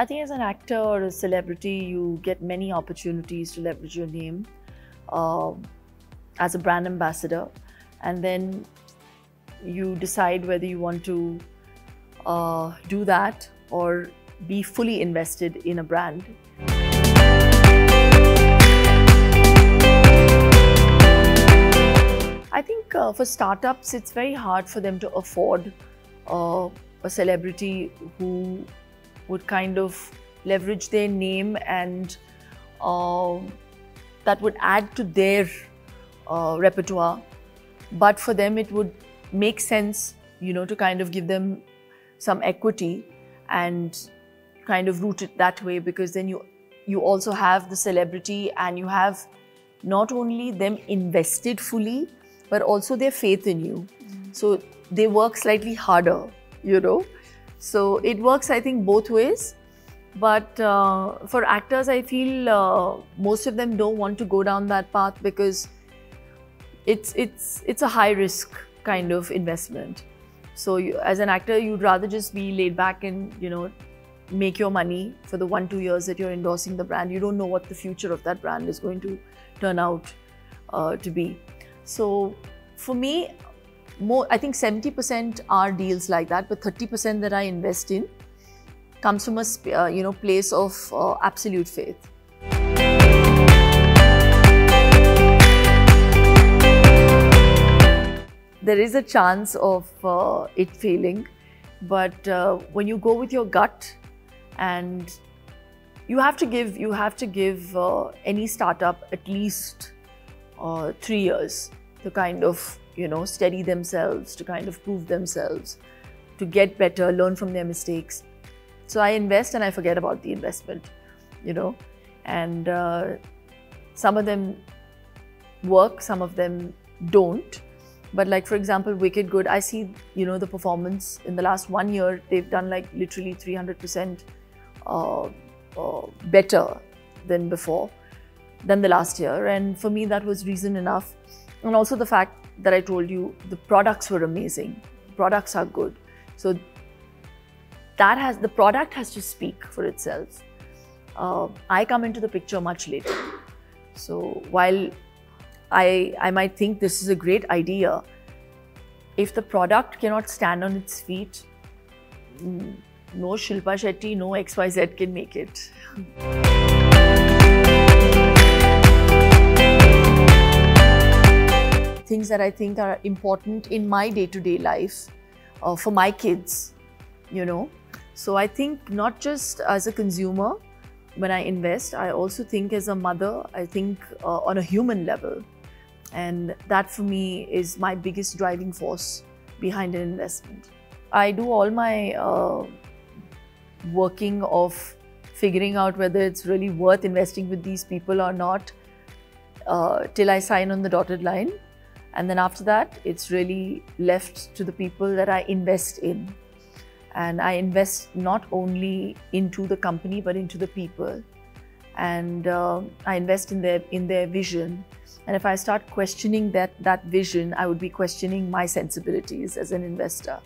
I think as an actor or a celebrity, you get many opportunities to leverage your name as a brand ambassador, and then you decide whether you want to do that or be fully invested in a brand. I think for startups, it's very hard for them to afford a celebrity who would kind of leverage their name, and that would add to their repertoire. But for them, it would make sense, to kind of give them some equity and kind of route it that way, because then you also have the celebrity and you have not only them invested fully, but also their faith in you. So they work slightly harder, So it works, I think, both ways. But for actors, I feel most of them don't want to go down that path because it's a high risk kind of investment. So as an actor, you'd rather just be laid back and, make your money for the 1-2 years that you're endorsing the brand. You don't know what the future of that brand is going to turn out to be. So for me, I think 70% are deals like that, but 30% that I invest in comes from a place of absolute faith. There is a chance of it failing, but when you go with your gut, and you have to give any startup at least 3 years to kind of steady themselves, to kind of prove themselves, to get better, learn from their mistakes. So I invest and I forget about the investment, and some of them work, some of them don't. But like, for example, Wicked Good, I see, the performance in the last 1 year, they've done like literally 300% better than the last year. And for me, that was reason enough. And also the fact that I told you, the products were amazing. Products are good. So the product has to speak for itself. I come into the picture much later. So while I might think this is a great idea, if the product cannot stand on its feet, no Shilpa Shetty, no XYZ can make it. Things that I think are important in my day-to-day life for my kids, So I think not just as a consumer, when I invest, I also think as a mother, I think on a human level. And that for me is my biggest driving force behind an investment. I do all my working of figuring out whether it's really worth investing with these people or not till I sign on the dotted line. And then after that, it's really left to the people that I invest in. And I invest not only into the company, but into the people. And I invest in their vision. And if I start questioning that vision, I would be questioning my sensibilities as an investor.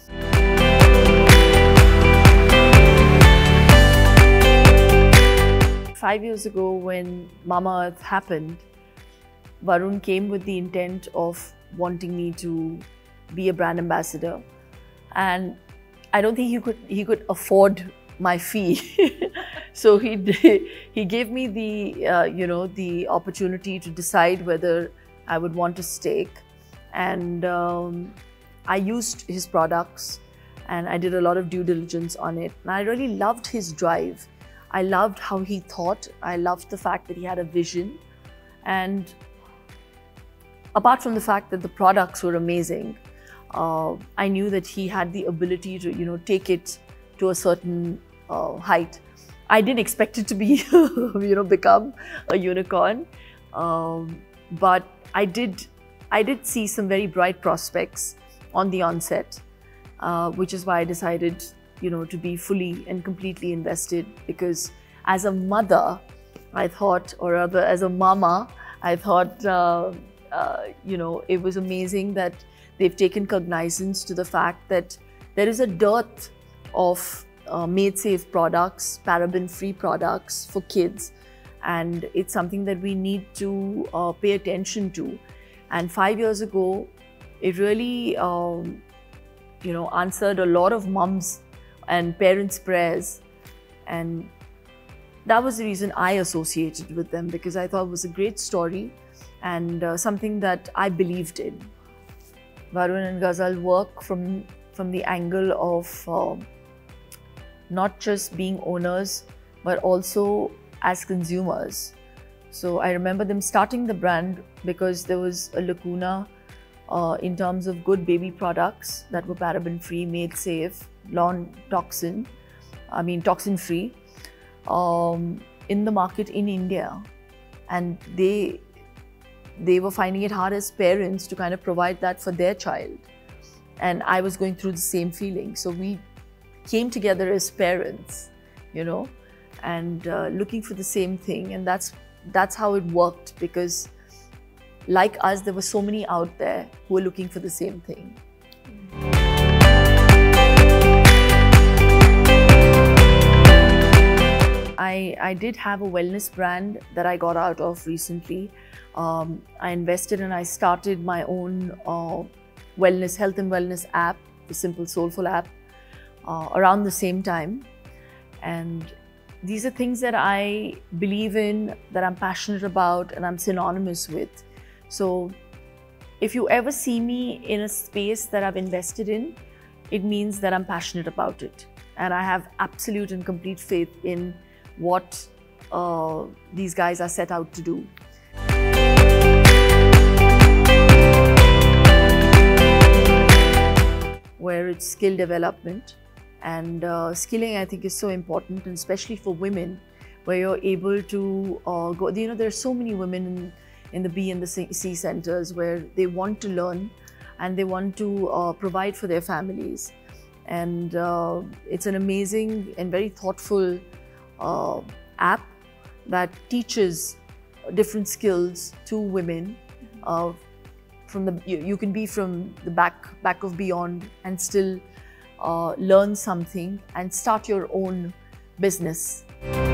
Five years ago, when Mamaearth happened, Varun came with the intent of wanting me to be a brand ambassador, and I don't think he could afford my fee. So he gave me the opportunity to decide whether I would want a stake, and I used his products and I did a lot of due diligence on it, and I really loved his drive. I loved how he thought. I loved the fact that he had a vision, and apart from the fact that the products were amazing, I knew that he had the ability to take it to a certain height. I didn't expect it to be become a unicorn, but I did see some very bright prospects on the onset, which is why I decided to be fully and completely invested, because as a mother, I thought, or rather as a mama, I thought it was amazing that they've taken cognizance to the fact that there is a dearth of made safe products, paraben-free products for kids. And it's something that we need to pay attention to. And 5 years ago, it really, answered a lot of mums and parents' prayers. And that was the reason I associated with them, because I thought it was a great story and something that I believed in. Varun and Ghazal work from the angle of not just being owners, but also as consumers. So I remember them starting the brand because there was a lacuna in terms of good baby products that were paraben-free, made safe, toxin-free in the market in India. And they were finding it hard as parents to kind of provide that for their child. And I was going through the same feeling. So we came together as parents, and looking for the same thing. And that's how it worked, because like us, there were so many out there who were looking for the same thing. I did have a wellness brand that I got out of recently. I invested and I started my own health and wellness app, the Simple Soulful app, around the same time. And these are things that I believe in, that I'm passionate about, and I'm synonymous with. So if you ever see me in a space that I've invested in, it means that I'm passionate about it. And I have absolute and complete faith in what these guys are set out to do. Where it's skill development, and skilling, I think, is so important, and especially for women, where you're able to go. There are so many women in the B and the C centers where they want to learn and they want to provide for their families. And it's an amazing and very thoughtful app that teaches different skills to women. You can be from the back of beyond and still learn something and start your own business.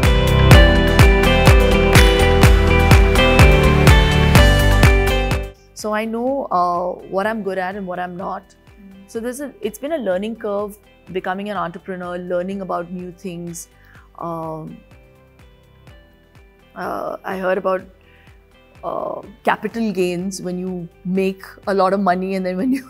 So I know what I'm good at and what I'm not. So it's been a learning curve, becoming an entrepreneur, learning about new things. I heard about capital gains, when you make a lot of money and then when you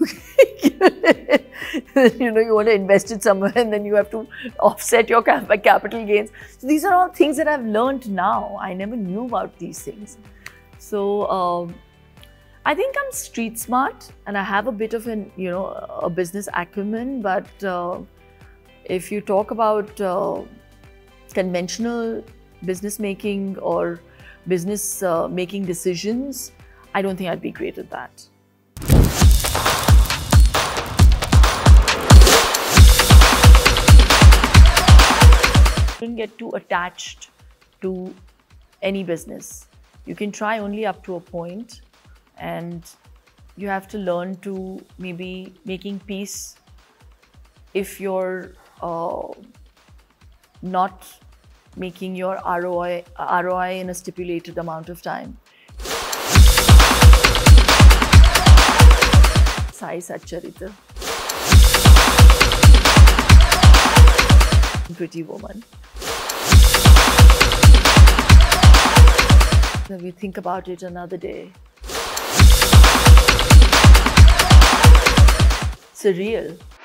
you want to invest it somewhere and then you have to offset your capital gains. So these are all things that I've learned now. I never knew about these things. So I think I'm street smart and I have a bit of a business acumen, but if you talk about conventional business making or business making decisions, I don't think I'd be great at that. Don't get too attached to any business. You can try only up to a point, and you have to learn to maybe making peace if you're not making your ROI in a stipulated amount of time. Sai Satcharita. Pretty woman. When we think about it another day. Surreal.